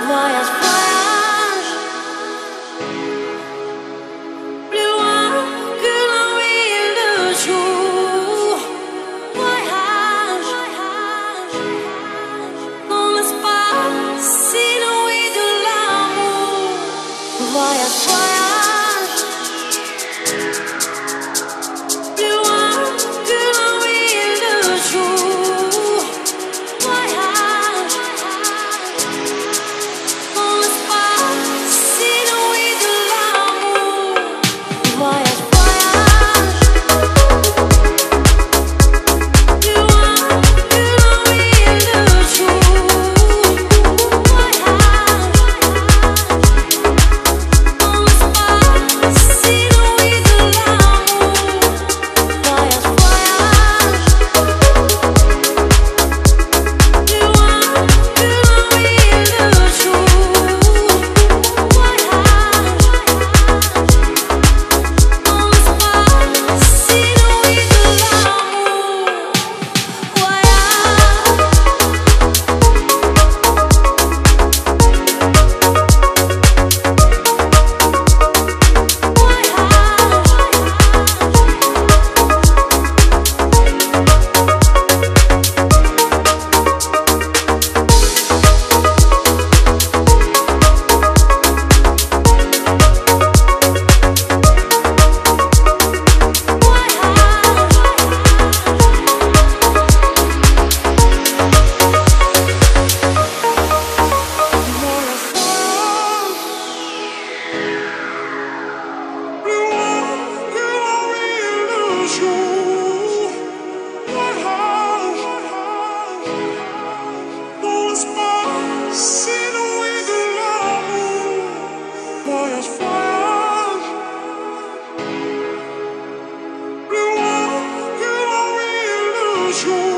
Voyage, voyage, plus loin que la nuit et le jour. Voyage, dans l'espace inouï de l'amour. Voyage, voyage, plus loin que la nuit et le jour. Voyage, dans l'espace inouï de l'amour. Voyage, voyage, plus loin que la nuit et le jour. Voyage, dans l'espace inouï de l'amour. Voyage, voyage, plus loin que la nuit et le jour. Voyage, dans l'espace inouï de l'amour. Voyage, voyage, plus loin que la nuit et le jour.